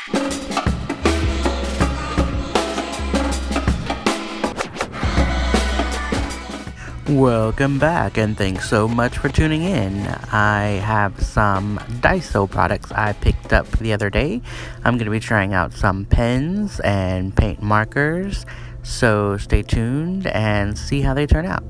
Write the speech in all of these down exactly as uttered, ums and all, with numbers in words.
Welcome back, and thanks so much for tuning in. I have some Daiso products I picked up the other day. I'm going to be trying out some pens and paint markers, so stay tuned and see how they turn out.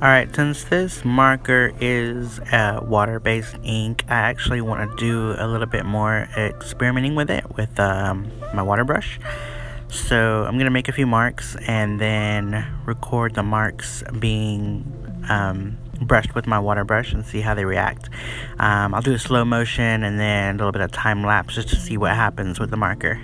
Alright, since this marker is a water-based ink, I actually want to do a little bit more experimenting with it with um, my water brush. So I'm going to make a few marks and then record the marks being um, brushed with my water brush and see how they react. Um, I'll do a slow motion and then a little bit of time lapse just to see what happens with the marker.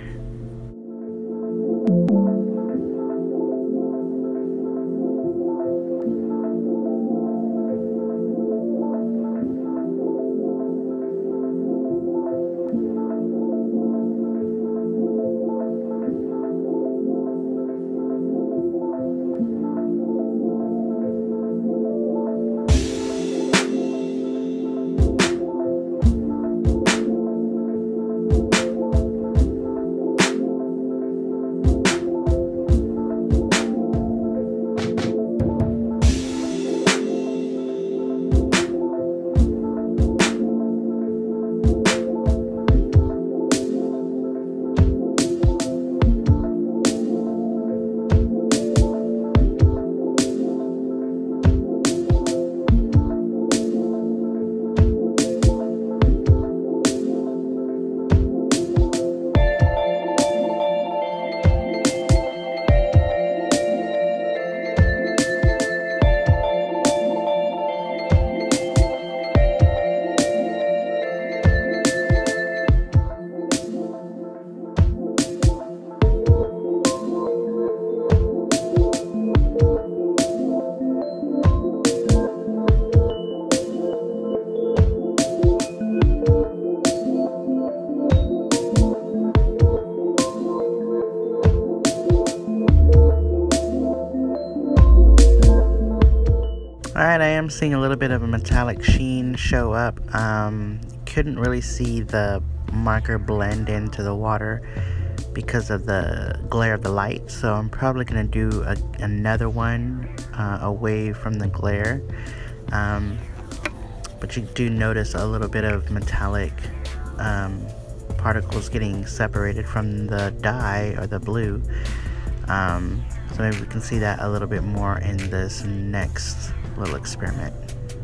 Alright, I am seeing a little bit of a metallic sheen show up. Um, couldn't really see the marker blend into the water because of the glare of the light, so I'm probably going to do a, another one uh, away from the glare. Um, but you do notice a little bit of metallic um, particles getting separated from the dye or the blue. Um, so maybe we can see that a little bit more in this next little experiment.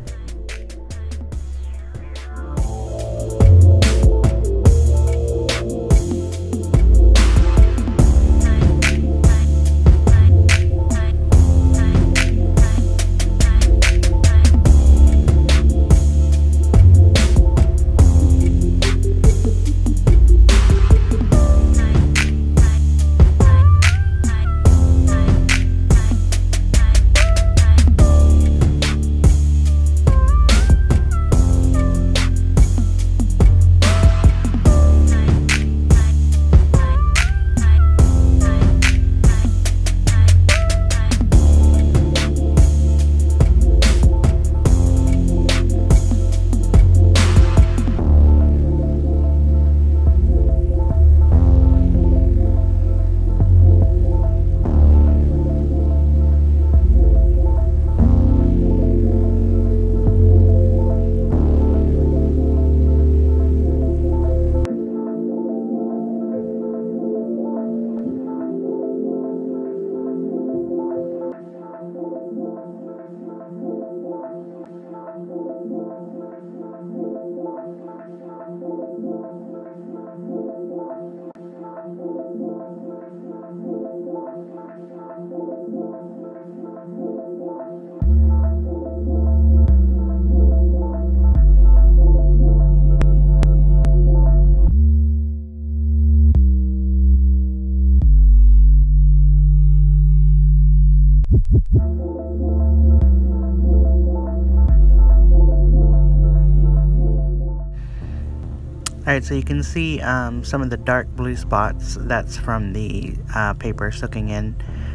Alright, so you can see um, some of the dark blue spots. That's from the uh, paper soaking in.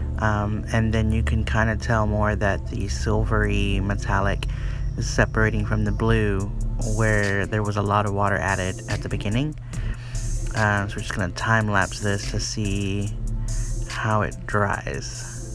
Um, and then you can kind of tell more that the silvery metallic is separating from the blue where there was a lot of water added at the beginning. Uh, so we're just going to time lapse this to see how it dries.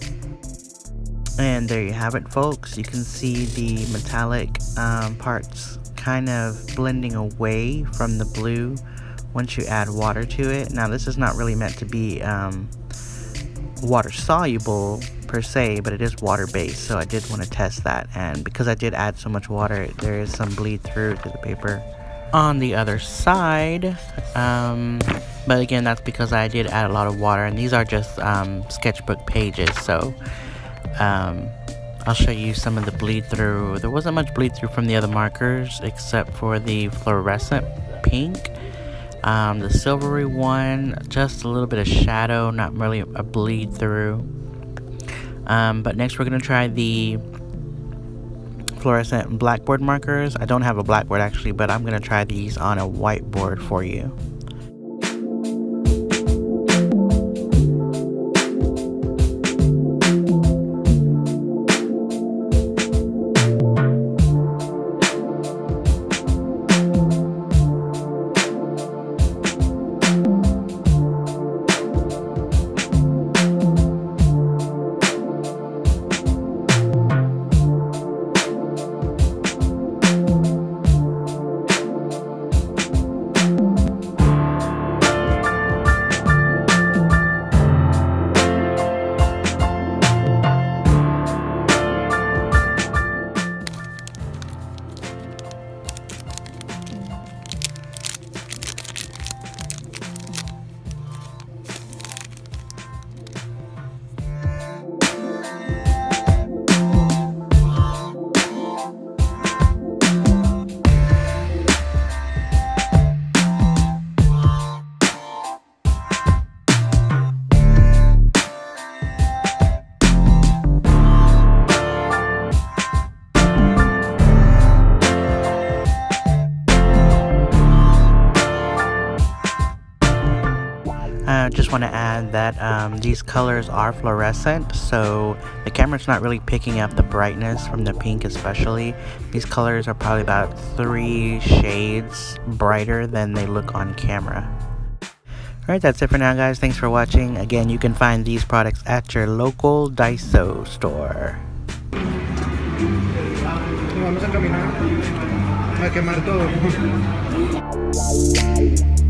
And there you have it, folks. You can see the metallic um, parts kind of blending away from the blue once you add water to it. Now this is not really meant to be um, water soluble, per se, but it is water based, so I did want to test that. And because I did add so much water, there is some bleed through to the paper on the other side. Um, but again, that's because I did add a lot of water, and these are just um, sketchbook pages, so um, I'll show you some of the bleed through. There wasn't much bleed through from the other markers except for the fluorescent pink. Um, the silvery one, just a little bit of shadow, not really a bleed through. Um, but next we're going to try the fluorescent blackboard markers. I don't have a blackboard actually, but I'm going to try these on a whiteboard for you. I just want to add that um, these colors are fluorescent, so the camera's not really picking up the brightness from the pink especially. These colors are probably about three shades brighter than they look on camera. Alright, that's it for now guys. Thanks for watching. Again, you can find these products at your local Daiso store. Vamos a caminar a quemar todo.